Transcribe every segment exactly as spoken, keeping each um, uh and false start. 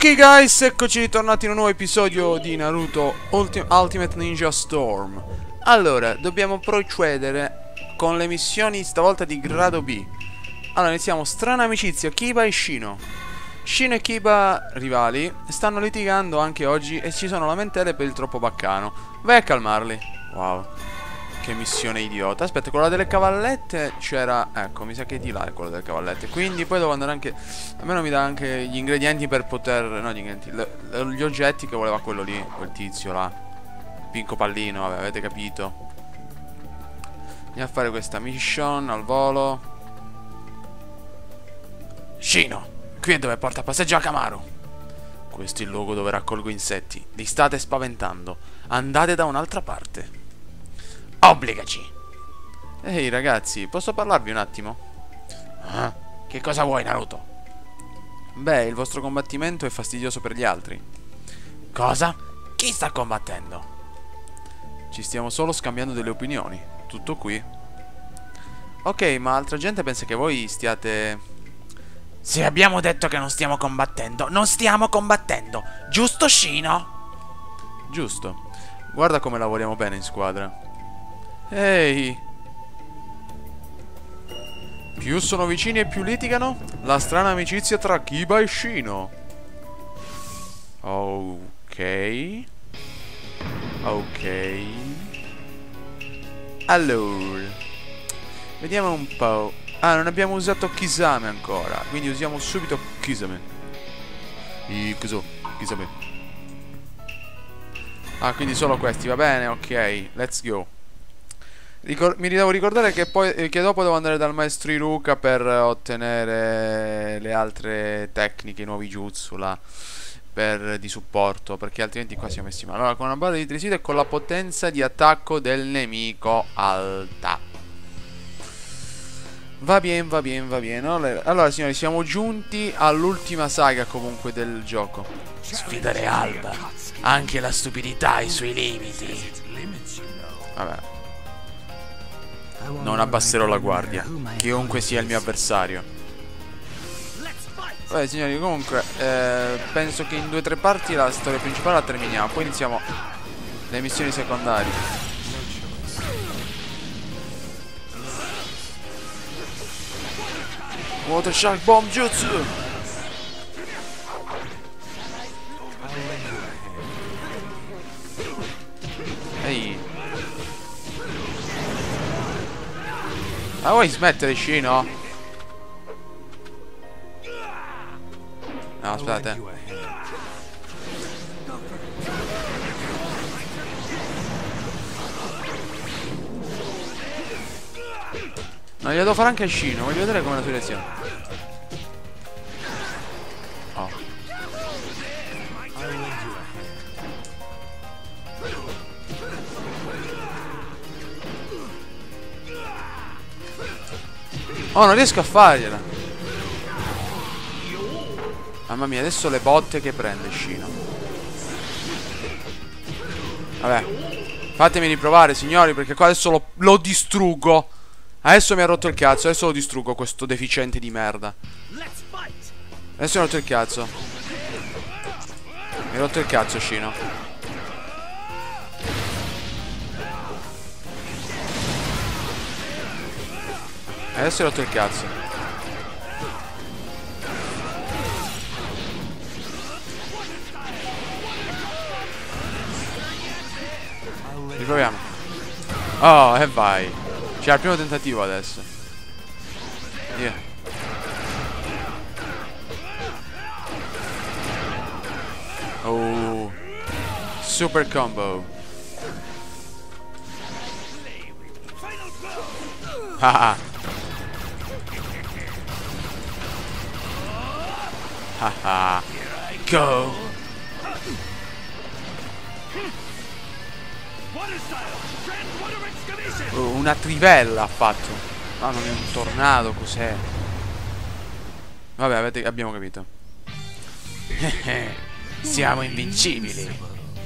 Ok guys, eccoci ritornati in un nuovo episodio di Naruto Ulti Ultimate Ninja Storm. Allora, dobbiamo procedere con le missioni stavolta di grado B. Allora, iniziamo. Strana amicizia, Kiba e Shino. Shino e Kiba, rivali, stanno litigando anche oggi e ci sono lamentele per il troppo baccano. Vai a calmarli. Wow, che missione idiota. Aspetta, quella delle cavallette c'era... Ecco, mi sa che di là è quella delle cavallette. Quindi poi devo andare anche... Almeno mi dà anche gli ingredienti per poter... No, gli ingredienti, le, gli oggetti che voleva quello lì, quel tizio là. Pinco Pallino, vabbè, avete capito. Andiamo a fare questa mission al volo. Shino, qui è dove porta passeggio a Kamaru. Questo è il luogo dove raccolgo insetti. Li state spaventando. Andate da un'altra parte. Obbligaci. Ehi ragazzi, posso parlarvi un attimo? Ah, che cosa vuoi, Naruto? Beh, il vostro combattimento è fastidioso per gli altri. Cosa? Chi sta combattendo? Ci stiamo solo scambiando delle opinioni. Tutto qui. Ok, ma altra gente pensa che voi stiate... Se abbiamo detto che non stiamo combattendo, non stiamo combattendo. Giusto, Shino? Giusto. Guarda come lavoriamo bene in squadra. Ehi. Più sono vicini e più litigano. La strana amicizia tra Kiba e Shino. Ok. Ok. Allora, vediamo un po'. Ah, non abbiamo usato Kisame ancora, quindi usiamo subito Kisame. I Kuso, Kisame. Ah, quindi solo questi, va bene, ok. Let's go. Ricor mi devo ricordare che poi eh, che dopo devo andare dal maestro Iruka per eh, ottenere le altre tecniche, i nuovi jutsu là, per, di supporto, perché altrimenti qua siamo messi male. Allora, con una barra di tresito e con la potenza di attacco del nemico alta. Va bene, va bene, va bene. Allora, allora signori, siamo giunti all'ultima saga comunque del gioco. Sfidare Alba. Anche la stupidità ha i suoi limiti. Vabbè. Non abbasserò la guardia, chiunque sia il mio avversario. Vabbè signori, comunque eh, penso che in due o tre parti la storia principale la terminiamo. Poi iniziamo le missioni secondarie. Water Shark Bomb Jutsu. Ehi. Ma vuoi smettere, Shino? No, aspettate. No, glielo devo fare anche a Shino. Voglio vedere come la sua reazione. Oh. Oh, non riesco a fargliela. Mamma mia, adesso le botte che prende Shino. Vabbè, fatemi riprovare, signori, perché qua adesso lo, lo distruggo. Adesso mi ha rotto il cazzo. Adesso lo distruggo, questo deficiente di merda. Adesso mi ha rotto il cazzo. Mi ha rotto il cazzo, Shino. Adesso hai rotto il cazzo. Riproviamo. Oh, e vai. C'è il primo tentativo adesso. Yeah. Oh. Super combo. Haha. Haha. Go. Oh, una trivella ha fatto. Ah, non è un tornado, cos'è? Vabbè, avete, abbiamo capito. Siamo invincibili.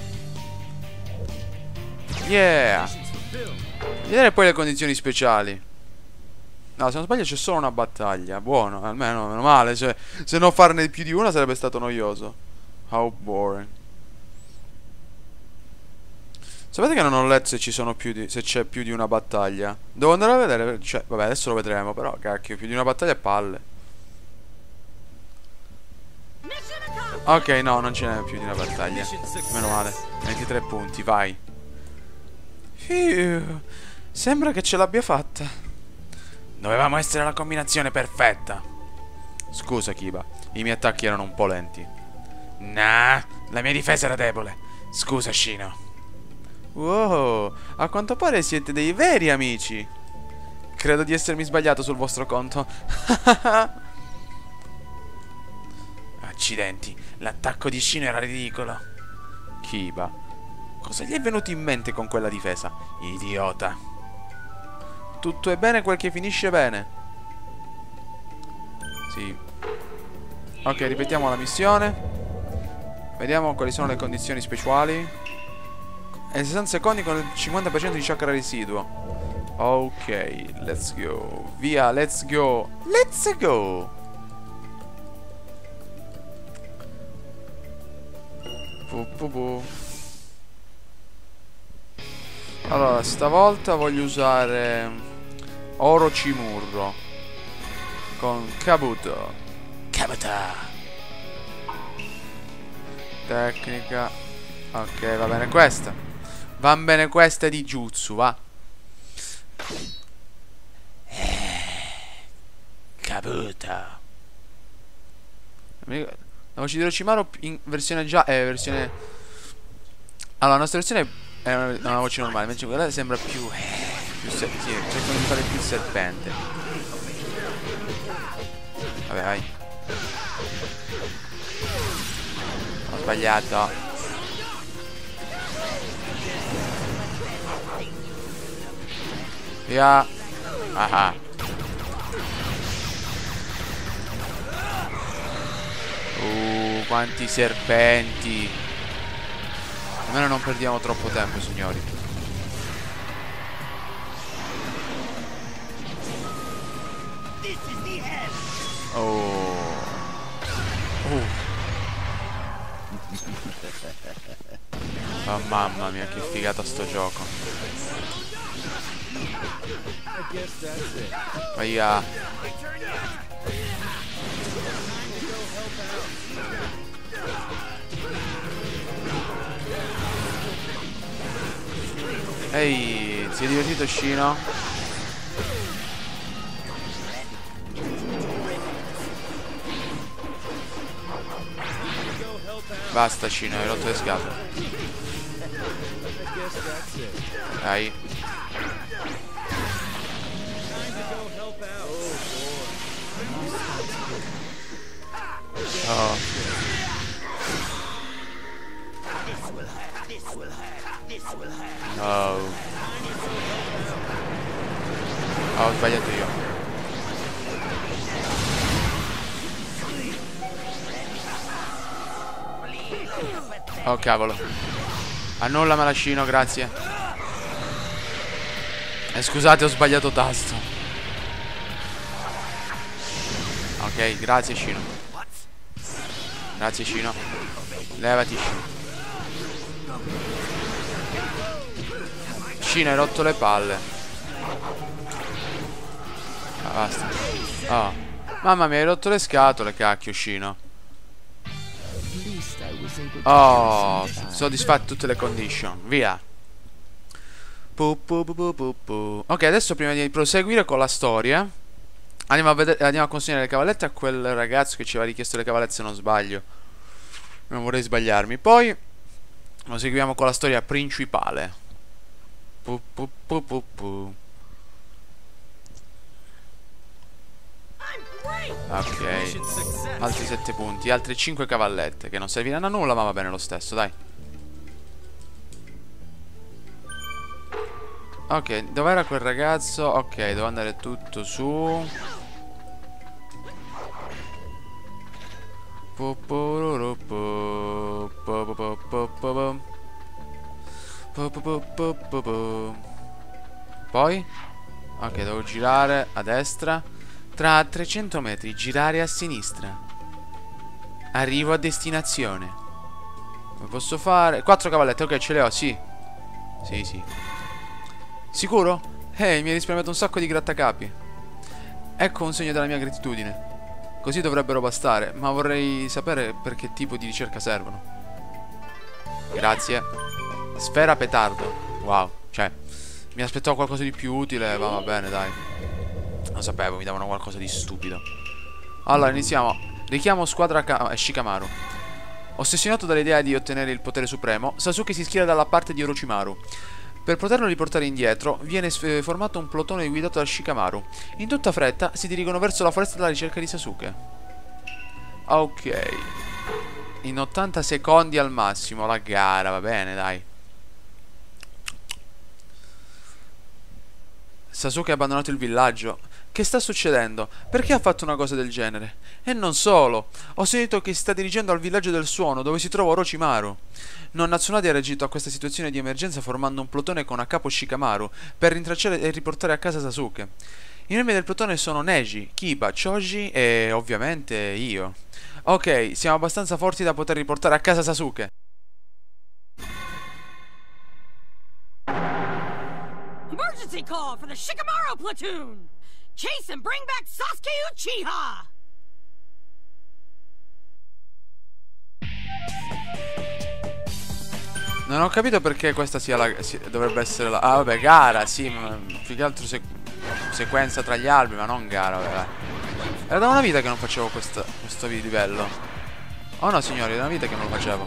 Yeah. Vedere poi le condizioni speciali. No, se non sbaglio c'è solo una battaglia. Buono, almeno, meno male. Cioè, se non farne più di una sarebbe stato noioso. How boring. Sapete che non ho letto se ci sono più di, se c'è più di una battaglia? Devo andare a vedere, cioè, vabbè, adesso lo vedremo, però cacchio, più di una battaglia è palle. Ok, no, non ce n'è più di una battaglia. Meno male. ventitré punti, vai. Fiu, sembra che ce l'abbia fatta. Dovevamo essere la combinazione perfetta. Scusa, Kiba, i miei attacchi erano un po' lenti. Nah, la mia difesa era debole. Scusa, Shino. Wow, a quanto pare siete dei veri amici. Credo di essermi sbagliato sul vostro conto. Accidenti, l'attacco di Shino era ridicolo. Kiba, cosa gli è venuto in mente con quella difesa? Idiota. Tutto è bene quel che finisce bene. Sì. Ok, ripetiamo la missione. Vediamo quali sono le condizioni speciali. E sessanta secondi con il cinquanta per cento di chakra residuo. Ok, let's go. Via, let's go. Let's go. Pu, pu, pu. Allora, stavolta voglio usare Orochimaru con Kabuto. Kabuto. Tecnica. Ok, va bene questa. Va bene questa di Jutsu, va. Kabuto. La voce di Orochimaru in versione già. Eh, versione. Allora, la nostra versione è una, una voce normale, invece quella sembra più. più se... Sì, cercano di fare più serpente. Vabbè, vai. Ho sbagliato. Via. Ah. Uh, quanti serpenti. Almeno non perdiamo troppo tempo, signori. Oh. Uh. Oh, mamma mia, che figata sto gioco. Via. Ehi, si è divertito Shino? Basta Shino, hai rotto le scatole. Dai. Oh. No. Oh, ho sbagliato io. Oh cavolo. Annulla Malashino, grazie. Eh, scusate, ho sbagliato tasto. Ok, grazie Shino. Grazie Shino. Levati Shino. Shino, hai rotto le palle. Ah, basta. Oh. Mamma mia, hai rotto le scatole, cacchio Shino. Oh, soddisfatto tutte le condition. Via. Pu, pu, pu, pu, pu, pu. Ok, adesso prima di proseguire con la storia Andiamo a, vedere, andiamo a consegnare le cavallette a quel ragazzo che ci aveva richiesto le cavallette, se non sbaglio. Non vorrei sbagliarmi. Poi proseguiamo con la storia principale. Pu, pu, pu, pu, pu. Ok, altri sette punti, altre cinque cavallette che non serviranno a nulla, ma va bene lo stesso, dai. Ok, dov'era quel ragazzo? Ok, devo andare tutto su. Poi? Ok, devo girare a destra. Tra trecento metri girare a sinistra. Arrivo a destinazione. Come posso fare? Quattro cavallette, ok, ce le ho, sì. Sì, sì. Sicuro? Eh, mi hai risparmiato un sacco di grattacapi. Ecco un segno della mia gratitudine. Così dovrebbero bastare, ma vorrei sapere per che tipo di ricerca servono. Grazie. Sfera petardo. Wow, cioè, mi aspettavo qualcosa di più utile, ma va bene, dai. Lo sapevo, mi davano qualcosa di stupido. Allora, iniziamo. Richiamo squadra Ka- Shikamaru. Ossessionato dall'idea di ottenere il potere supremo, Sasuke si schiera dalla parte di Orochimaru. Per poterlo riportare indietro, viene formato un plotone guidato da Shikamaru. In tutta fretta, si dirigono verso la foresta alla ricerca di Sasuke. Ok. In ottanta secondi al massimo, la gara, va bene, dai. Sasuke ha abbandonato il villaggio. Che sta succedendo? Perché ha fatto una cosa del genere? E non solo. Ho sentito che si sta dirigendo al villaggio del suono, dove si trova Orochimaru. Nonna Tsunade ha reagito a questa situazione di emergenza formando un plotone con a capo Shikamaru per rintracciare e riportare a casa Sasuke. I membri del plotone sono Neji, Kiba, Choji e ovviamente io. Ok, siamo abbastanza forti da poter riportare a casa Sasuke. Emergency call for the Shikamaru platoon! Chase and bring back Sasuke Uchiha! Non ho capito perché questa sia la... Si, dovrebbe essere la... Ah vabbè, gara, sì, ma più che altro se, sequenza tra gli albi, ma non gara, vabbè. Era da una vita che non facevo questa, questo livello. Oh no signori, è da una vita che non lo facevo.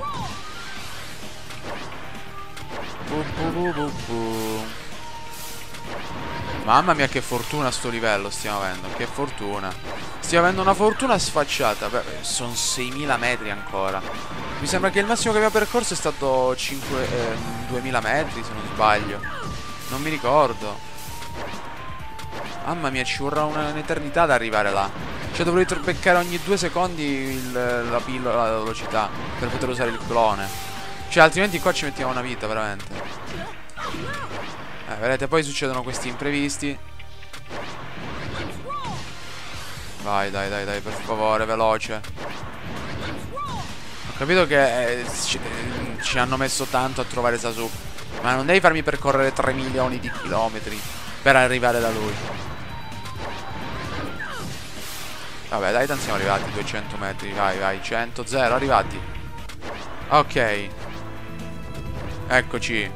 Bu, bu, bu, bu, bu. Mamma mia che fortuna sto livello stiamo avendo. Che fortuna. Stiamo avendo una fortuna sfacciata. Beh, sono seimila metri ancora. Mi sembra che il massimo che abbiamo percorso è stato cinque, eh, duemila metri, se non sbaglio. Non mi ricordo. Mamma mia, ci vorrà un'eternità ad arrivare là. Cioè dovrei beccare ogni due secondi il, la pillola, la velocità, per poter usare il clone. Cioè altrimenti qua ci mettiamo una vita, veramente. Eh, vedete, poi succedono questi imprevisti. Vai, dai, dai, dai, per favore, veloce. Ho capito che eh, ci, eh, ci hanno messo tanto a trovare Sasuke, ma non devi farmi percorrere tre milioni di chilometri per arrivare da lui. Vabbè, dai, tanto siamo arrivati, duecento metri, vai, vai, cento, zero, arrivati. Ok. Eccoci.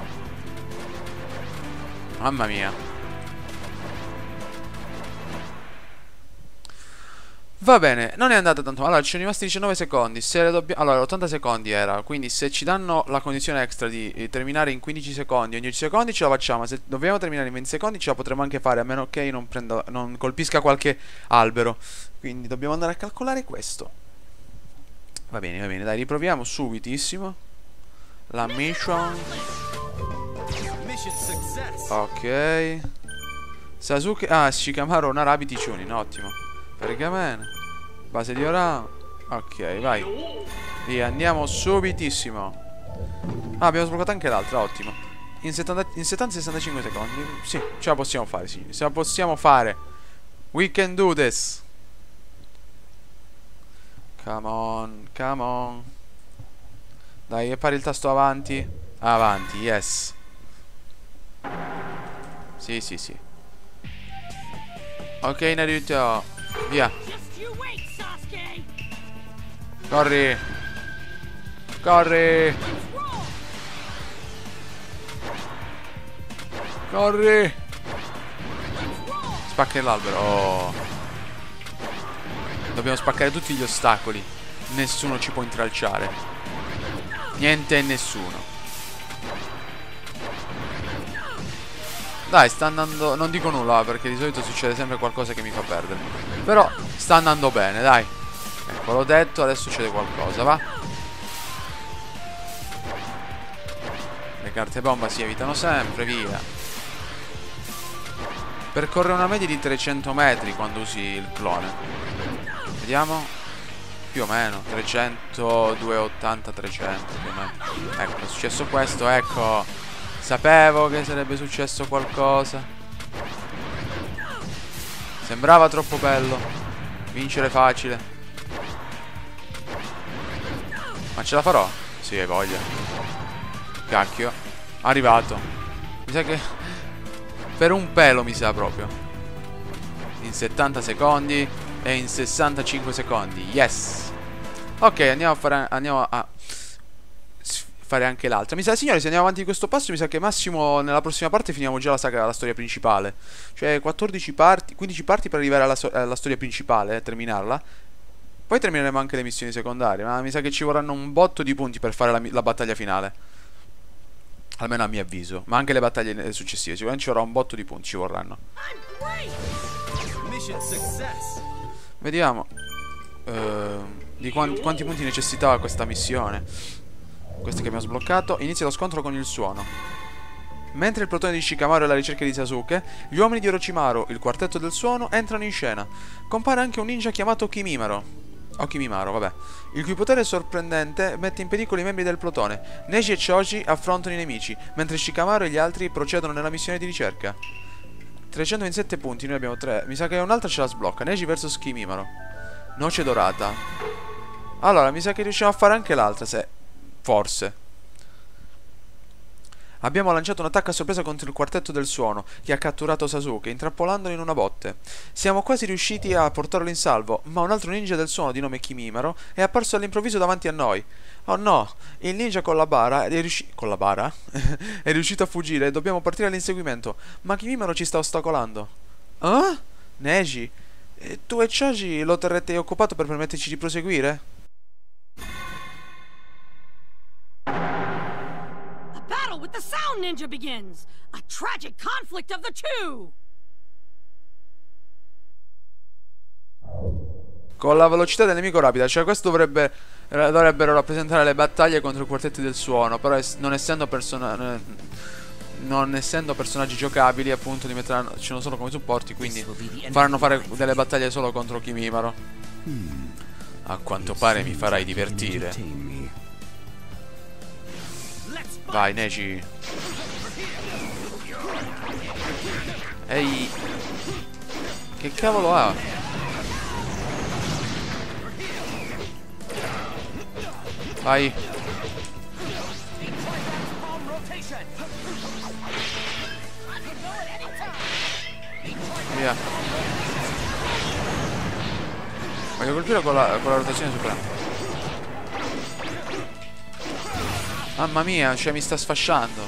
Mamma mia. Va bene, non è andata tanto. Allora, ci sono rimasti diciannove secondi. Se le dobbiamo... Allora, ottanta secondi era. Quindi se ci danno la condizione extra di eh, terminare in quindici secondi, ogni secondi ce la facciamo. Se dobbiamo terminare in venti secondi ce la potremo anche fare, a meno che non, prenda, non colpisca qualche albero. Quindi dobbiamo andare a calcolare questo. Va bene, va bene, dai, riproviamo subitissimo la mission. Ok. Sasuke. Ah, Shikamaru Narabiti Chunin. Ottimo. Pergamene. Base di ora. Ok, vai. Via, andiamo subitissimo. Ah, abbiamo sbloccato anche l'altra. Ottimo. In settanta sessantacinque secondi. Sì, ce la possiamo fare, signori. Ce la possiamo fare. We can do this. Come on, come on. Dai, appari il tasto avanti. Avanti, yes. Sì, sì, sì. Ok, Naruto. Via. Corri. Corri. Corri. Spacca l'albero. Oh. Dobbiamo spaccare tutti gli ostacoli. Nessuno ci può intralciare. Niente e nessuno. Dai, sta andando... Non dico nulla perché di solito succede sempre qualcosa che mi fa perdere. Però sta andando bene, dai. Ecco, l'ho detto, adesso succede qualcosa, va? Le carte bomba si evitano sempre, via. Percorre una media di trecento metri quando usi il clone. Vediamo. Più o meno trecento, duecentottanta, trecento più o meno. Ecco, è successo questo, ecco. Sapevo che sarebbe successo qualcosa. Sembrava troppo bello. Vincere facile. Ma ce la farò? Sì, hai voglia. Cacchio. Arrivato. Mi sa che per un pelo mi sa proprio. In settanta secondi e in sessantacinque secondi. Yes. Ok, andiamo a fare andiamo a fare anche l'altra. Mi sa, signori, se andiamo avanti di questo passo, mi sa che massimo nella prossima parte finiamo già la saga, la storia principale. Cioè quattordici parti, quindici parti per arrivare alla, so alla storia principale, eh, terminarla. Poi termineremo anche le missioni secondarie, ma mi sa che ci vorranno un botto di punti per fare la, la battaglia finale. Almeno a mio avviso. Ma anche le battaglie successive. Sicuramente ci vorrà un botto di punti, ci vorranno. Vediamo uh, di quanti, quanti punti necessitava questa missione. Questa che abbiamo sbloccato. Inizia lo scontro con il suono. Mentre il plotone di Shikamaru è alla ricerca di Sasuke, gli uomini di Orochimaru, il quartetto del suono, entrano in scena. Compare anche un ninja chiamato Kimimaro. O Kimimaro, vabbè. Il cui potere sorprendente mette in pericolo i membri del plotone. Neji e Choji affrontano i nemici, mentre Shikamaru e gli altri procedono nella missione di ricerca. trecentoventisette punti, noi abbiamo tre. Mi sa che un'altra ce la sblocca. Neji versus Kimimaro. Noce dorata. Allora, mi sa che riusciamo a fare anche l'altra, se... Forse. Abbiamo lanciato un attacco a sorpresa contro il quartetto del suono, che ha catturato Sasuke, intrappolandolo in una botte. Siamo quasi riusciti a portarlo in salvo, ma un altro ninja del suono di nome Kimimaro è apparso all'improvviso davanti a noi. Oh no, il ninja con la bara è riuscito... Con la bara? è riuscito a fuggire e dobbiamo partire all'inseguimento, ma Kimimaro ci sta ostacolando. Ah? Neji? E tu e Choji lo terrete occupato per permetterci di proseguire? With the Sound Ninja begins, a tragic conflict of the two. Con la velocità del nemico rapida, cioè questo dovrebbe dovrebbero rappresentare le battaglie contro i quartetti del suono, però es non essendo persona non essendo personaggi giocabili, appunto, li metteranno solo come supporti, quindi faranno fare delle battaglie solo contro Kimimaro. A quanto pare mi farai divertire. Vai, Neji. Ehi. Che cavolo ha? Vai. Via. Voglio colpire con la, con la rotazione suprema. Mamma mia, cioè mi sta sfasciando.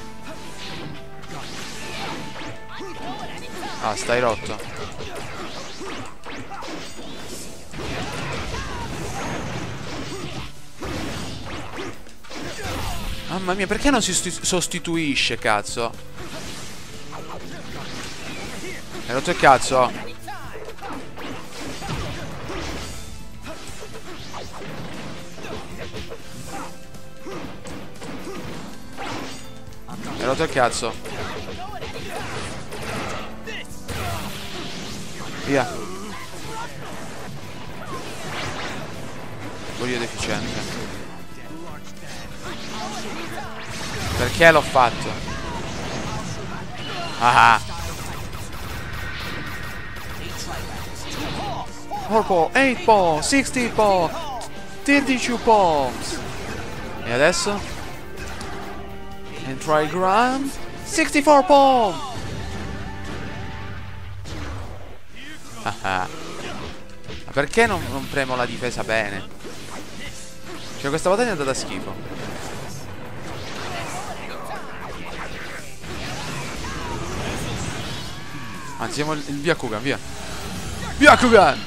Ah, stai rotto. Mamma mia, perché non si sostituisce, cazzo? Hai rotto il cazzo? Hai rotto il cazzo. Via. Voglio deficiente. Perché l'ho fatto? Ah. Purple, eight ball, sixty ball, thirty-two bombs. E adesso? And trigram, sixty-four bomb. Ma perché non, non premo la difesa bene? Cioè questa battaglia è andata a schifo. Anzi, siamo il, il Byakugan, via. Byakugan!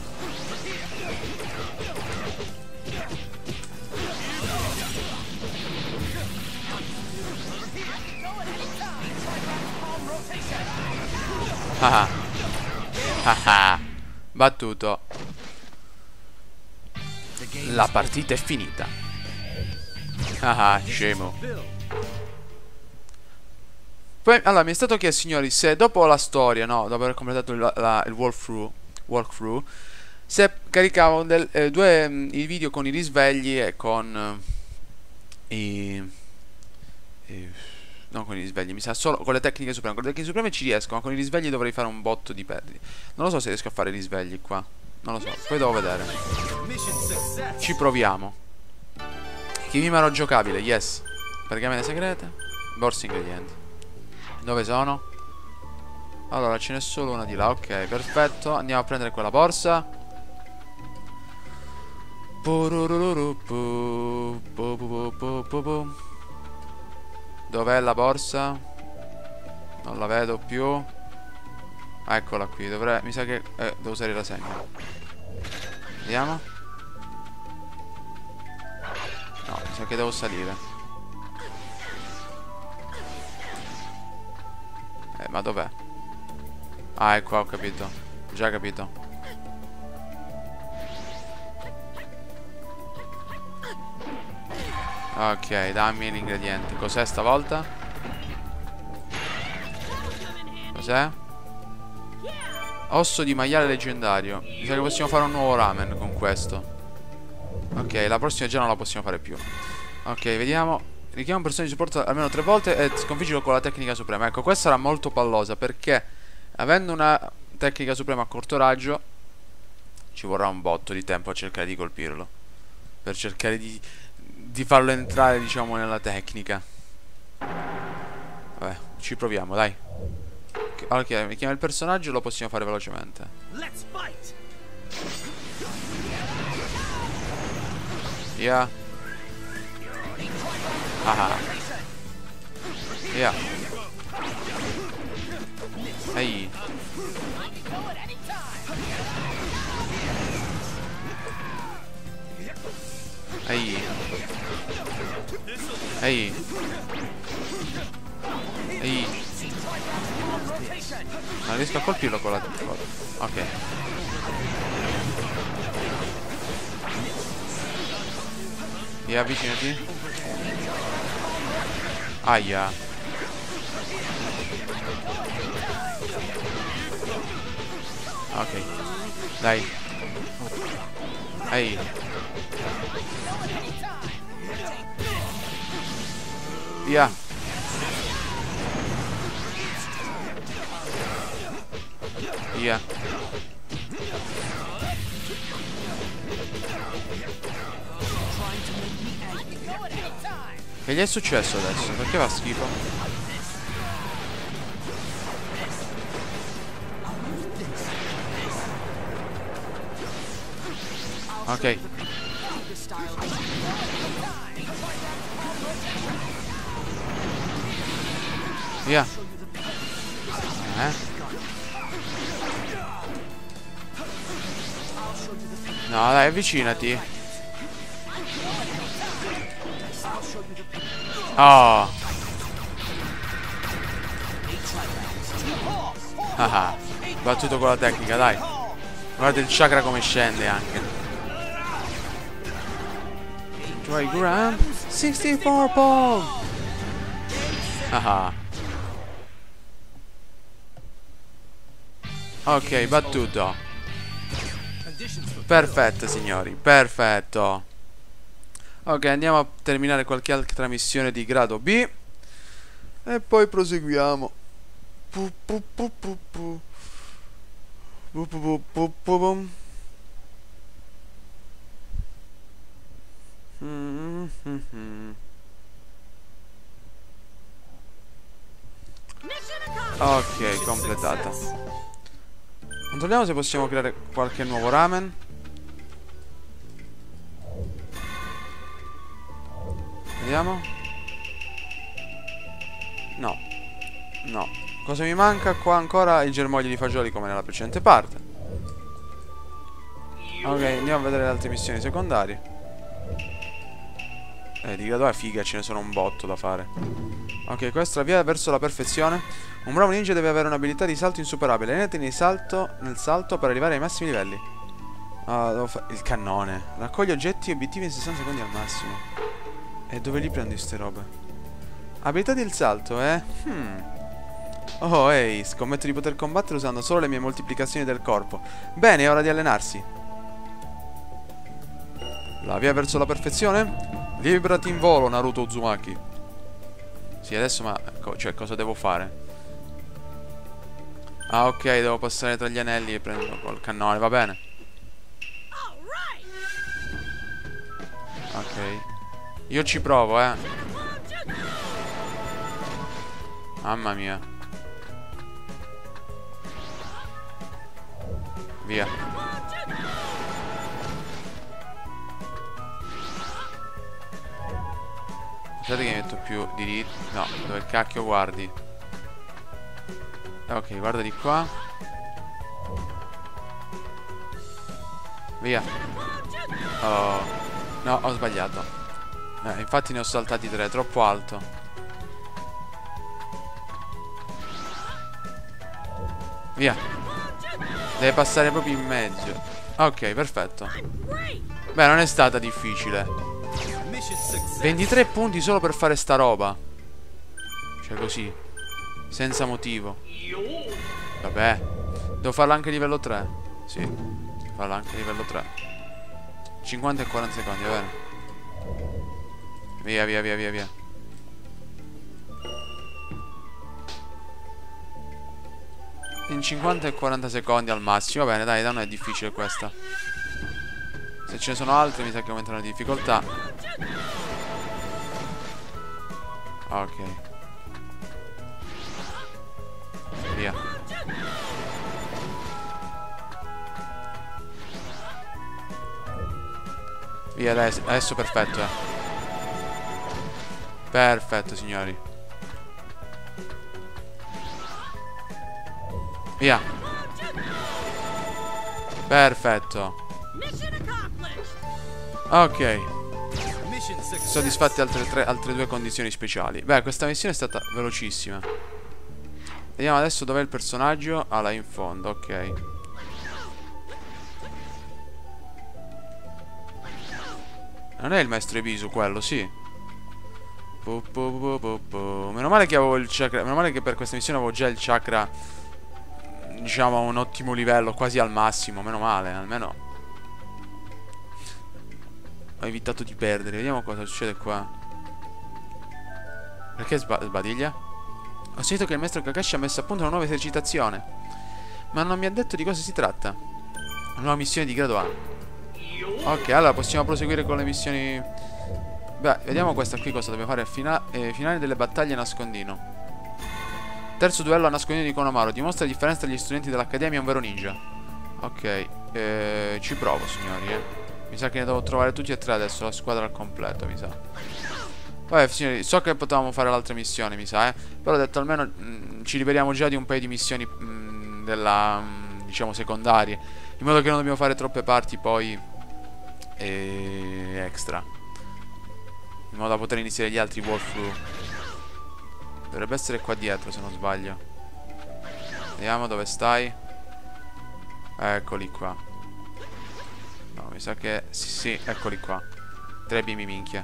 Ah ah. Battuto. La partita è finita. Ah, scemo. Poi, allora, mi è stato chiesto, signori, se dopo la storia, no, dopo aver completato il, la, il walkthrough, walkthrough, se caricavo del, eh, due mh, i video con i risvegli e con eh, i, i non con i risvegli, mi sa solo con le tecniche supreme. Con le tecniche supreme ci riesco, ma con i risvegli dovrei fare un botto di perdite. Non lo so se riesco a fare i risvegli qua. Non lo so, poi devo vedere. Ci proviamo. Chimimaro giocabile, yes. Pergamene segrete. Borse ingredienti. Dove sono? Allora, ce n'è solo una di là, ok, perfetto. Andiamo a prendere quella borsa. Dov'è la borsa? Non la vedo più. Ah, eccola qui, dovrei... Mi sa che... Eh, devo usare il rassegno. Vediamo. No, mi sa che devo salire. Eh, ma dov'è? Ah, ecco, ho capito. Già capito. Ok, dammi l'ingrediente. Cos'è stavolta? Cos'è? Osso di maiale leggendario. Mi sa che possiamo fare un nuovo ramen con questo. Ok, la prossima già non la possiamo fare più. Ok, vediamo. Richiama un personaggio di supporto almeno tre volte e sconfiggilo con la tecnica suprema. Ecco, questa sarà molto pallosa perché avendo una tecnica suprema a corto raggio ci vorrà un botto di tempo a cercare di colpirlo. Per cercare di, di farlo entrare, diciamo, nella tecnica. Vabbè, ci proviamo, dai. Ok, mi chiama il personaggio e lo possiamo fare velocemente. Via. Ah. Via. Ehi. Ehi. Ehi. Ehi. Non riesco a colpirlo con la... Ok. Via, avvicinati. Aia. Ok. Dai. Ehi. Via. Via. Che gli è successo adesso? Perché fa schifo? Ok. Via. Eh? No, dai, avvicinati. Oh. Ah, battuto con la tecnica, dai. Guarda il chakra come scende anche. Try Graham sessantaquattro Paul. Ah. Ok, battuto. Perfetto, signori, perfetto. Ok, andiamo a terminare qualche altra missione di grado B e poi proseguiamo. Pu, pu, pu, pu, pu. Pu, pu, pu, pu, pu, pu. Mm, mm, mm. Ok, completata. Controlliamo se possiamo creare qualche nuovo ramen. Vediamo. No. No. Cosa mi manca qua ancora? I germogli di fagioli come nella precedente parte. Ok, andiamo a vedere le altre missioni secondarie. Eh, di grado A figa, ce ne sono un botto da fare. Ok, questa è la via verso la perfezione. Un bravo ninja deve avere un'abilità di salto insuperabile. Allenati nel salto, nel salto per arrivare ai massimi livelli. Ah, devo fare il cannone. Raccoglie oggetti e obiettivi in sessanta secondi al massimo. E dove li prendi ste robe? Abilità del salto, eh? Hmm. Oh, ehi, scommetto di poter combattere usando solo le mie moltiplicazioni del corpo. Bene, è ora di allenarsi. La via verso la perfezione? Liberati in volo, Naruto Uzumaki. Sì, adesso ma... Co cioè, cosa devo fare? Ah, ok, devo passare tra gli anelli e prendo col cannone, va bene. Ok. Io ci provo, eh. Mamma mia. Via. Aspettate che mi metto più diritto. No, dove cacchio guardi? Ok, guarda di qua. Via. Oh. No, ho sbagliato. Eh, infatti ne ho saltati tre, troppo alto. Via. Deve passare proprio in mezzo. Ok, perfetto. Beh, non è stata difficile. ventitré punti solo per fare sta roba. Cioè così, senza motivo. Vabbè. Devo farla anche a livello tre. Sì, devo farla anche a livello tre. cinquanta e quaranta secondi, va bene. Via, via, via, via, via. In cinquanta e quaranta secondi al massimo. Va bene, dai, da non è difficile questa. Se ce ne sono altre mi sa che aumentano la difficoltà. Ok. Via. Via, dai, adesso perfetto, eh. Perfetto, signori. Via. Perfetto. Ok. Soddisfatte altre, tre, altre due condizioni speciali. Beh, questa missione è stata velocissima. Vediamo adesso dov'è il personaggio. Ah, là in fondo, ok. Non è il maestro Ebisu quello, sì. pu, pu, pu, pu, pu. Meno male che avevo il chakra. Meno male che per questa missione avevo già il chakra, diciamo, a un ottimo livello, quasi al massimo. Meno male, almeno ho evitato di perdere. Vediamo cosa succede qua. Perché sba sbadiglia? Ho sentito che il maestro Kakashi ha messo a punto una nuova esercitazione, ma non mi ha detto di cosa si tratta. Una nuova missione di grado A. Ok, allora possiamo proseguire con le missioni. Beh, vediamo questa qui cosa dobbiamo fare. Fina eh, finale delle battaglie a nascondino. Terzo duello a nascondino di Konohamaru. Dimostra la differenza tra gli studenti dell'accademia e un vero ninja. Ok, eh, ci provo, signori, eh. Mi sa che ne devo trovare tutti e tre adesso. La squadra al completo, mi sa. Vabbè, signori, so che potevamo fare l'altra missione, mi sa, eh. Però ho detto almeno mh, ci liberiamo già di un paio di missioni mh, della, mh, diciamo, secondarie, in modo che non dobbiamo fare troppe parti poi e extra, in modo da poter iniziare gli altri walkthrough. Dovrebbe essere qua dietro, se non sbaglio. Vediamo dove stai. Eccoli qua. No, mi sa che... Sì, sì, eccoli qua. Tre bimbi minchia.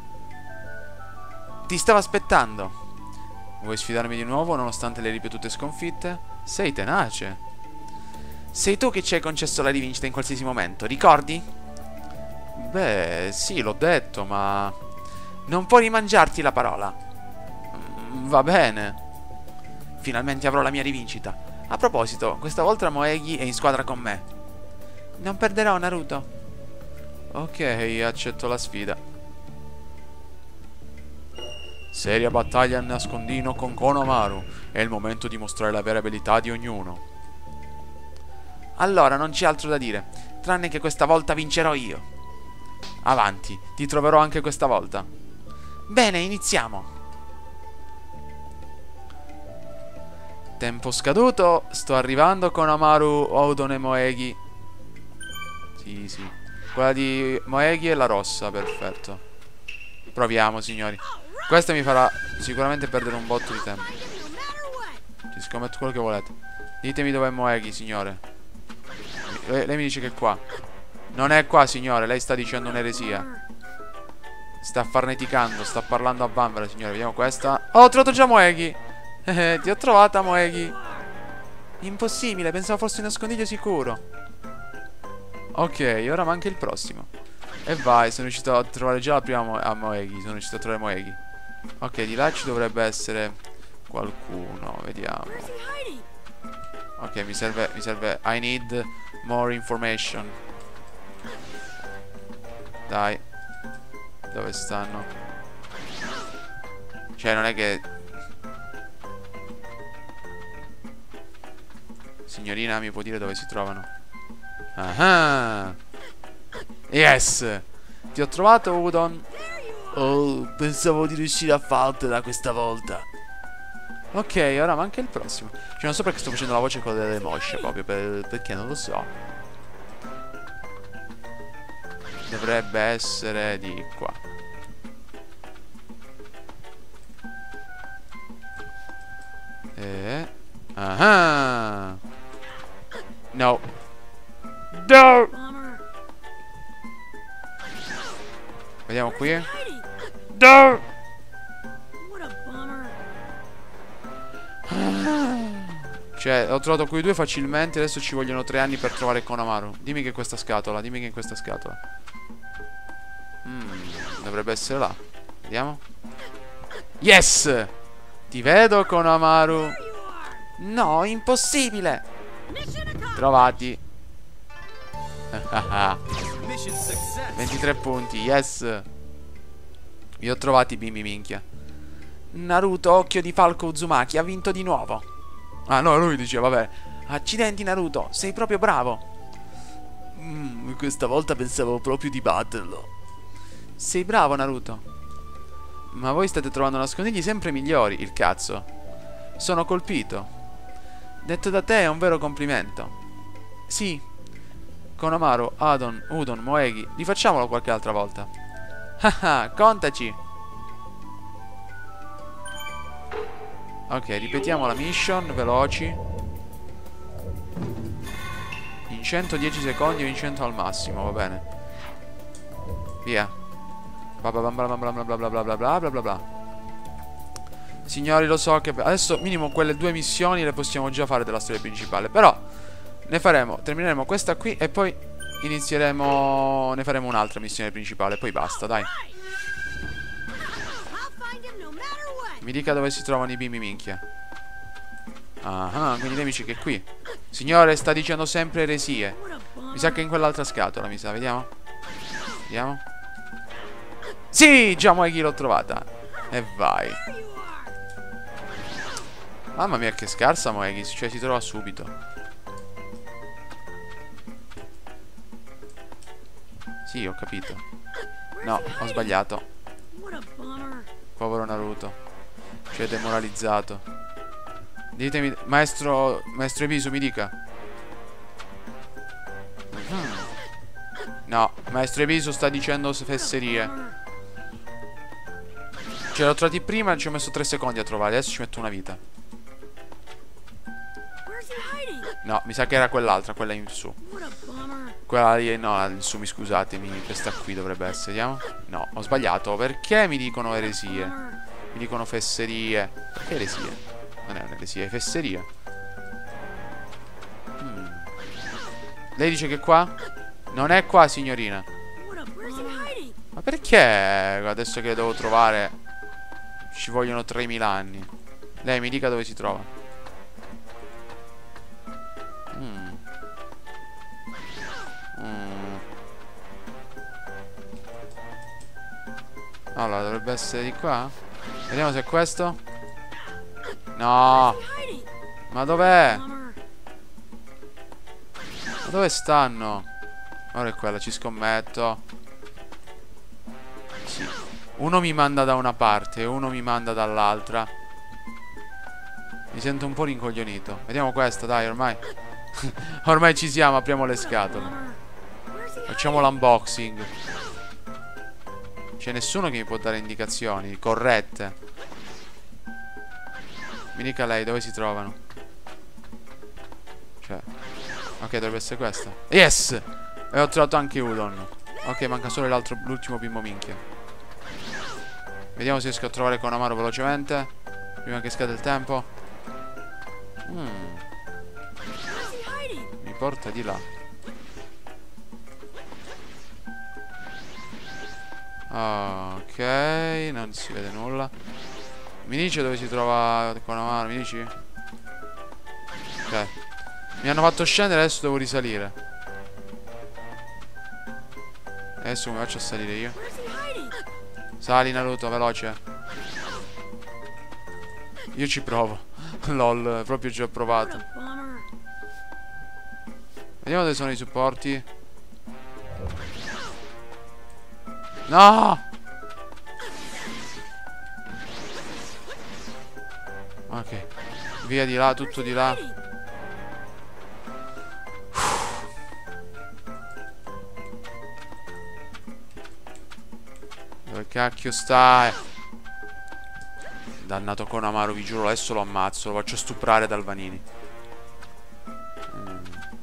Ti stavo aspettando. Vuoi sfidarmi di nuovo nonostante le ripetute sconfitte? Sei tenace. Sei tu che ci hai concesso la rivincita in qualsiasi momento, ricordi? Beh, sì, l'ho detto, ma... Non puoi rimangiarti la parola. Mm, va bene. Finalmente avrò la mia rivincita. A proposito, questa volta Moegi è in squadra con me. Non perderò, Naruto. Ok, accetto la sfida. Seria battaglia a nascondino con Konohamaru. È il momento di mostrare la vera abilità di ognuno. Allora, non c'è altro da dire, tranne che questa volta vincerò io. Avanti, ti troverò anche questa volta. Bene, iniziamo. Tempo scaduto. Sto arrivando con Konohamaru, Oudon e Moegi. Sì, sì. Quella di Moegi è la rossa, perfetto. Proviamo, signori. Questa mi farà sicuramente perdere un botto di tempo. Ci scommetto quello che volete. Ditemi dov'è Moegi, signore. Lei, lei mi dice che è qua. Non è qua, signore. Lei sta dicendo un'eresia. Sta farneticando. Sta parlando a vanvera, signore. Vediamo questa. Oh, ho trovato già Moegi. Eh, ti ho trovata, Moegi. Impossibile. Pensavo fosse un nascondiglio sicuro. Ok, ora manca il prossimo. E vai, sono riuscito a trovare già la prima Mo a Moegi. Sono riuscito a trovare Moegi. Ok, di là ci dovrebbe essere qualcuno. Vediamo. Ok, mi serve, mi serve. I need more information. Dai. Dove stanno? Cioè, non è che... Signorina, mi può dire dove si trovano? Ah! Yes! Ti ho trovato, Udon. Oh, pensavo di riuscire a fartela questa volta. Ok, ora manca il prossimo. Cioè, non so perché sto facendo la voce con delle mosce, proprio per, perché non lo so. Dovrebbe essere di qua. E... Ah! No. No! Vediamo qui. No! Cioè, ho trovato quei due facilmente. Adesso ci vogliono tre anni per trovare Konamaru. Dimmi che è questa scatola. Dimmi che è questa scatola. Mm, dovrebbe essere là. Vediamo. Yes! Ti vedo, Konamaru. No, impossibile. Trovati. ventitré punti, yes. Vi ho trovati, bimbi minchia. Naruto, occhio di falco Uzumaki, ha vinto di nuovo. Ah no, lui dice, vabbè. Accidenti Naruto, sei proprio bravo. mm, Questa volta pensavo proprio di batterlo. Sei bravo Naruto. Ma voi state trovando nascondigli sempre migliori. Il cazzo. Sono colpito. Detto da te è un vero complimento. Sì. Konamaru, Adon, Udon, Moegi. Rifacciamolo qualche altra volta. Haha, contaci. Ok, ripetiamo la mission, veloci. In centodieci secondi o in cento al massimo, va bene. Via. Bla bla bla bla bla bla bla bla bla bla bla bla bla. Signori, lo so che adesso minimo quelle due missioni le possiamo già fare della storia principale. Però ne faremo, termineremo questa qui e poi inizieremo, ne faremo un'altra missione principale. Poi basta, dai. Mi dica dove si trovano i bimbi minchia. Ah, quindi lei mi dice che è qui. Signore, sta dicendo sempre eresie. Mi sa che è in quell'altra scatola, mi sa, vediamo. Vediamo. Sì, già Moegi l'ho trovata. E vai. Mamma mia, che scarsa Moegi. Cioè, si trova subito. Sì, ho capito. No, ho sbagliato. Povero Naruto. Cioè, demoralizzato. Ditemi, maestro, maestro Ebisu, mi dica. Mm. No, maestro Ebisu sta dicendo fesserie. Cioè, l'ho trovati prima, ci ho messo tre secondi a trovare. Adesso ci metto una vita. No, mi sa che era quell'altra, quella in su. Quella lì, no, in su, mi scusatemi. Questa qui dovrebbe essere, vediamo. No, ho sbagliato. Perché mi dicono eresie? Mi dicono fesserie. Perché eresie? Non è un'eresia, è fesseria. hmm. Lei dice che è qua? Non è qua, signorina. Ma perché adesso che le devo trovare ci vogliono tremila anni? Lei mi dica dove si trova. mm. Mm. Allora, dovrebbe essere di qua. Vediamo se è questo. No. Ma dov'è? Ma dove stanno? Ora è quella, ci scommetto. Sì. Uno mi manda da una parte e uno mi manda dall'altra. Mi sento un po' rincoglionito. Vediamo questa, dai, ormai. Ormai ci siamo, apriamo le scatole. Facciamo l'unboxing. C'è nessuno che mi può dare indicazioni corrette. Mi dica lei dove si trovano. Cioè, ok, dovrebbe essere questa. Yes! E ho trovato anche Udon. Ok, manca solo l'altro, l'ultimo bimbo minchia. Vediamo se riesco a trovare Konamaru velocemente prima che scada il tempo. mm. Mi porta di là. Ok, non si vede nulla. Mi dice dove si trova Konamaru, mi dici? Ok. Mi hanno fatto scendere, adesso devo risalire. Adesso mi faccio salire io. Sali Naruto, veloce. Io ci provo. Lol, proprio ci ho provato. Vediamo dove sono i supporti. No! Ok. Via di là, tutto di là. Dove cacchio stai? Dannato Konamaru, vi giuro, adesso lo ammazzo. Lo faccio stuprare dal Vanini. mm.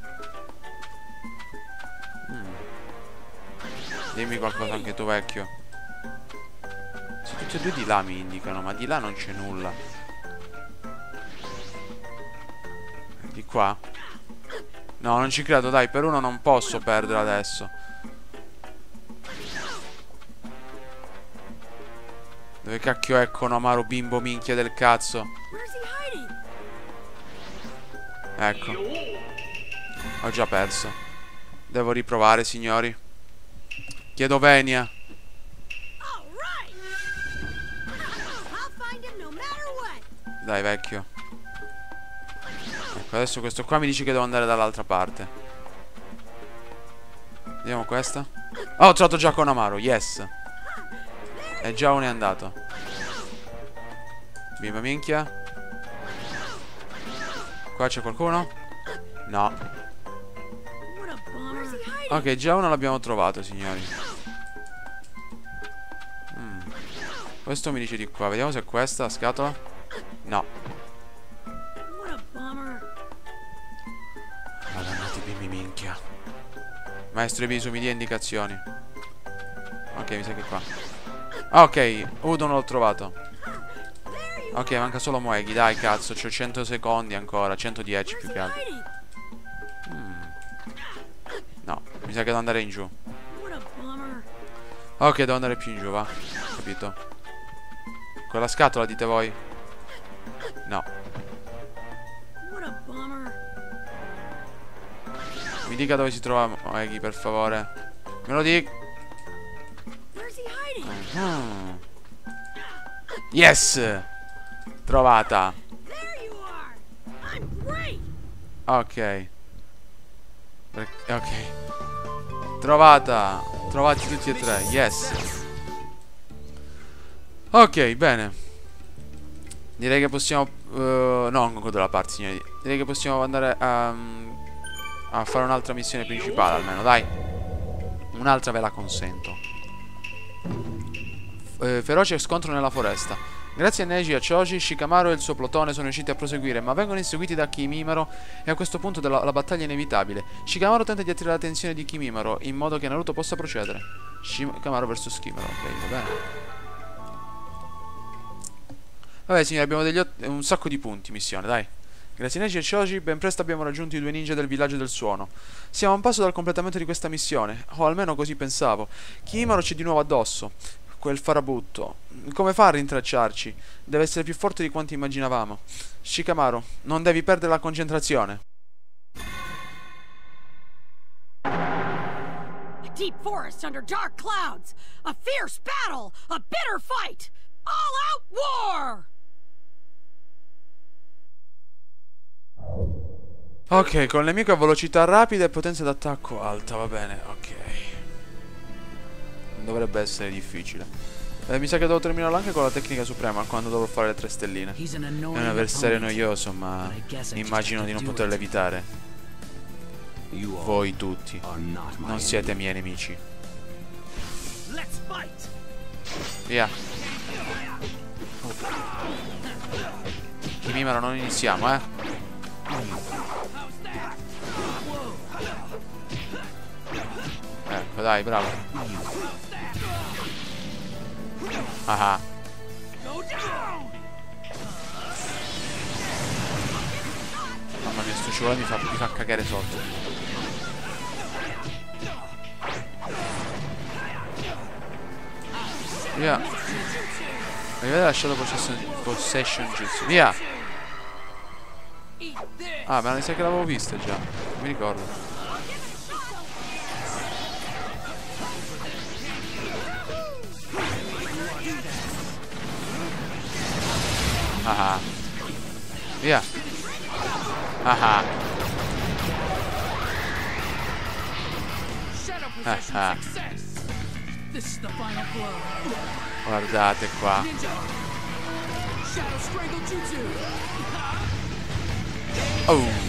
Mm. Dimmi qualcosa anche tu, vecchio. Se tutti e due di là mi indicano, ma di là non c'è nulla. Di qua? No, non ci credo, dai, per uno non posso perdere adesso. Dove cacchio è Konamaru, bimbo minchia del cazzo? Ecco. Ho già perso. Devo riprovare, signori. Chiedo venia. Dai, vecchio. Ecco, adesso questo qua mi dice che devo andare dall'altra parte. Vediamo questa. Oh, ho trovato già Konamaru, yes. E già uno è andato. Bimba minchia. Qua c'è qualcuno? No. Ok, già uno l'abbiamo trovato, signori. mm. Questo mi dice di qua. Vediamo se è questa la scatola. No. Madonnati bimbi minchia. Maestro Ebisu, mi dia indicazioni. Ok, mi sa che è qua. Ok, Udon l'ho trovato. Ok, manca solo Moeghi. Dai, cazzo, c'ho cento secondi ancora. centodieci più che altro. mm. No, mi sa che devo andare in giù. Ok, devo andare più in giù, va. Capito. Quella scatola dite voi? No. Mi dica dove si trova Moeghi, per favore. Me lo dica. Hmm. Yes! Trovata. Ok. Ok. Trovata. Trovati tutti e tre. Yes. Ok, bene. Direi che possiamo uh, no, non godo la parte, signori. Direi che possiamo andare a, a fare un'altra missione principale, almeno, dai. Un'altra ve la consento. Feroce scontro nella foresta. Grazie a Neji e a Choji, Shikamaru e il suo plotone sono riusciti a proseguire, ma vengono inseguiti da Kimimaro e a questo punto della, la battaglia è inevitabile. Shikamaru tenta di attirare l'attenzione di Kimimaro in modo che Naruto possa procedere. Shikamaru versus Kimimaro, ok, va bene. Vabbè, signori, abbiamo degli un sacco di punti missione, dai. Grazie a Neji e Choji, ben presto abbiamo raggiunto i due ninja del villaggio del suono. Siamo a un passo dal completamento di questa missione, o almeno così pensavo. Kimimaro c'è di nuovo addosso. Quel farabutto. Come fa a rintracciarci? Deve essere più forte di quanto immaginavamo. Shikamaru, non devi perdere la concentrazione. A deep forest under dark clouds. A fierce battle. A bitter fight. All out war. Ok, con il nemico a velocità rapida e potenza d'attacco alta, va bene, ok. Non dovrebbe essere difficile. Eh, mi sa che devo terminarlo anche con la tecnica suprema quando dovrò fare le tre stelline. È un avversario noioso, ma immagino di non poterlo evitare. Voi tutti non siete miei nemici. Via. Kimimaro, non iniziamo, eh. Ecco, dai, bravo. Ah. Mamma mia, sto scivolone mi fa, mi fa cagare sotto. Via. Mi avete lasciato possession, possession jutsu. Via. Ah, ma mi sa che l'avevo vista già. Non mi ricordo. Ah ah. Via. Ah ah. Ah ah. Guardate qua. Oh.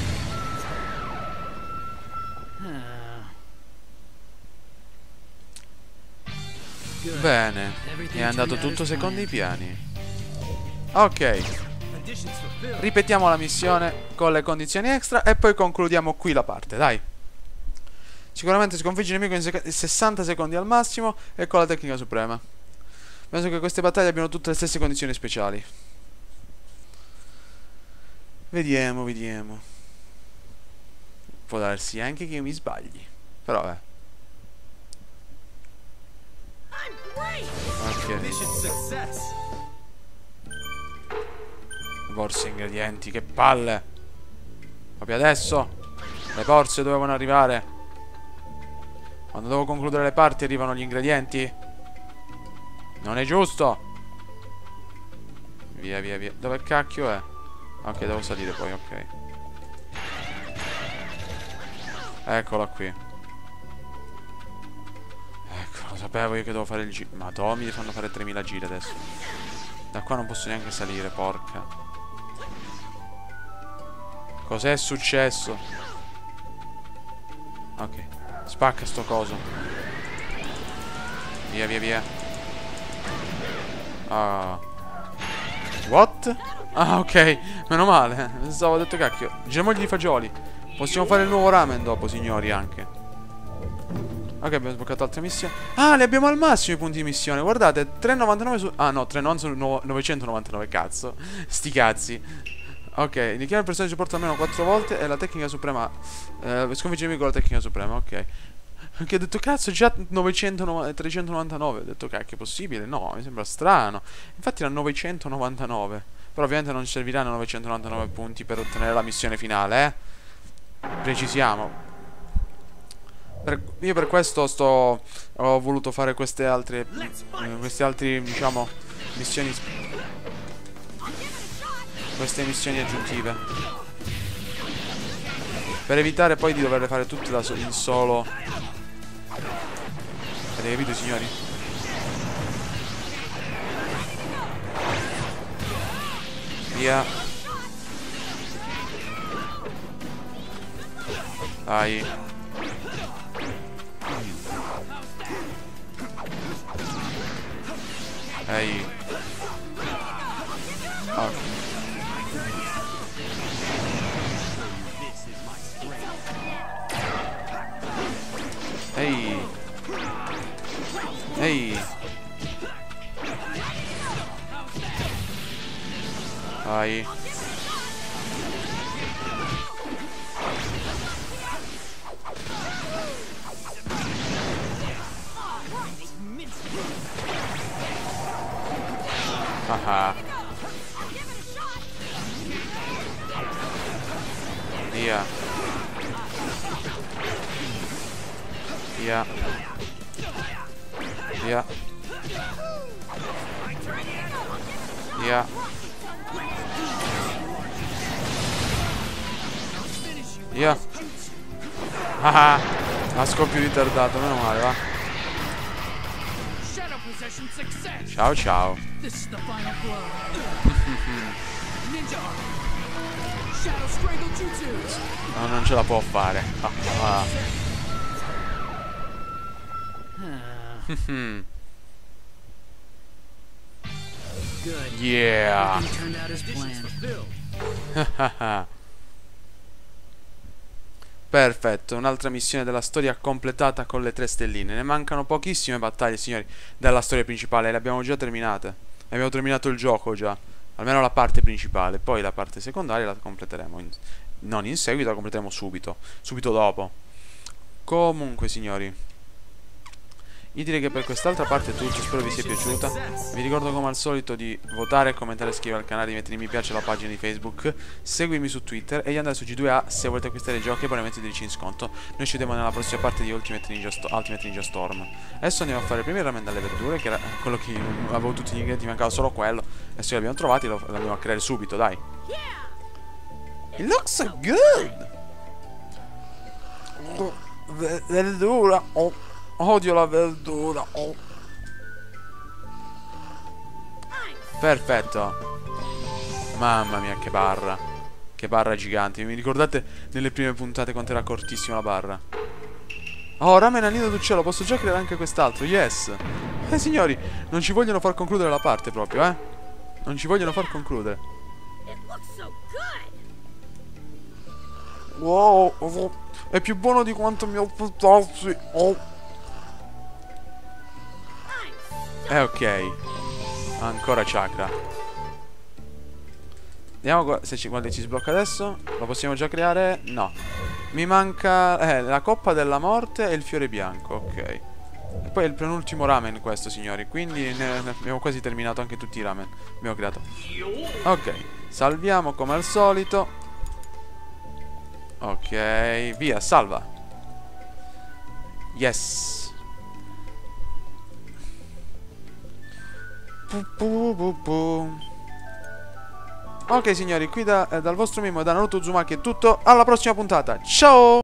Bene, è andato tutto secondo i piani. Ok. Ripetiamo la missione con le condizioni extra e poi concludiamo qui la parte, dai. Sicuramente sconfigge il nemico in sessanta secondi al massimo e con la tecnica suprema. Penso che queste battaglie abbiano tutte le stesse condizioni speciali. Vediamo, vediamo. Può darsi anche che io mi sbagli. Però vabbè. Ok. Borse ingredienti, che palle. Proprio adesso le borse dovevano arrivare. Quando devo concludere le parti arrivano gli ingredienti. Non è giusto. Via, via, via. Dove cacchio è? Ok, devo salire poi, ok. Eccola qui. Ecco, lo sapevo io che devo fare il giro. Madonna, mi fanno fare tremila giri adesso. Da qua non posso neanche salire, porca. Cos'è successo? Ok. Spacca sto coso. Via, via, via. Ah. What? Ah, ok. Meno male. Pensavo, ho detto cacchio. Gemogli di fagioli. Possiamo fare il nuovo ramen dopo, signori, anche. Ok, abbiamo sbloccato altre missioni. Ah, li abbiamo al massimo i punti di missione. Guardate, tre virgola novantanove su... Ah, no, tre virgola novantanove su novecentonovantanove, cazzo. Sti cazzi. Ok, richiama il personaggio di supporto almeno quattro volte e la tecnica suprema. Eh, sconfigge il nemico con la tecnica suprema, ok. Anche ho detto, cazzo, già trecentonovantanove. Ho detto, cacchio, è possibile? No, mi sembra strano. Infatti era novecentonovantanove. Però ovviamente non ci serviranno novecentonovantanove punti per ottenere la missione finale, eh. Precisiamo. Per, io per questo sto... Ho voluto fare queste altre... Eh, queste altre, diciamo, missioni... Queste missioni aggiuntive. Per evitare poi di doverle fare tutte da so in solo. Avete capito, signori? Via. Dai. Ehi. Oh. Ehi. Ehi. Vai. Ah. Via. Via. Via. Via. Via. Ah, a scoppio ritardato, meno male, va. Ciao ciao. No, non ce la può fare. Ah, ah. Yeah. Perfetto, un'altra missione della storia completata con le tre stelline. Ne mancano pochissime battaglie, signori, della storia principale. Le abbiamo già terminate. Abbiamo terminato il gioco già. Almeno la parte principale. Poi la parte secondaria la completeremo in... Non in seguito, la completeremo subito. Subito dopo. Comunque, signori, io direi che per quest'altra parte è tutto. Spero vi sia piaciuta. Vi ricordo come al solito di votare, commentare, iscrivervi al canale, di mettere mi piace alla pagina di Facebook, seguirmi su Twitter e di andare su G due A se volete acquistare i giochi e abbonamenti di in sconto. Noi ci vediamo nella prossima parte di Ultimate Ninja, Sto Ultimate Ninja Storm. Adesso andiamo a fare prima il ramen dalle verdure, che era quello che avevo tutti gli ingredienti, mancava solo quello. Adesso li abbiamo trovati, lo, lo andiamo a creare subito, dai. It looks so good. Oh, verdura. Oh, odio la verdura. Oh. Perfetto. Mamma mia, che barra. Che barra gigante. Mi ricordate nelle prime puntate quanto era cortissima la barra? Oh, ramen al nido d'uccello. Posso già creare anche quest'altro. Yes. Eh, signori, non ci vogliono far concludere la parte proprio, eh. Non ci vogliono far concludere. Wow, oh, è più buono di quanto mi aspettassi. Oh. Eh, ok. Ancora chakra. Vediamo se ci, guarda, ci sblocca adesso. Lo possiamo già creare? No. Mi manca eh, la coppa della morte e il fiore bianco. Ok. E poi è il penultimo ramen questo, signori. Quindi ne, ne abbiamo quasi terminato anche tutti i ramen. Abbiamo creato. Ok. Salviamo come al solito. Ok. Via, salva. Yes. Pu, pu, pu, pu. Ok signori, qui da, eh, dal vostro Mimo e da Naruto Uzumaki è tutto. Alla prossima puntata. Ciao!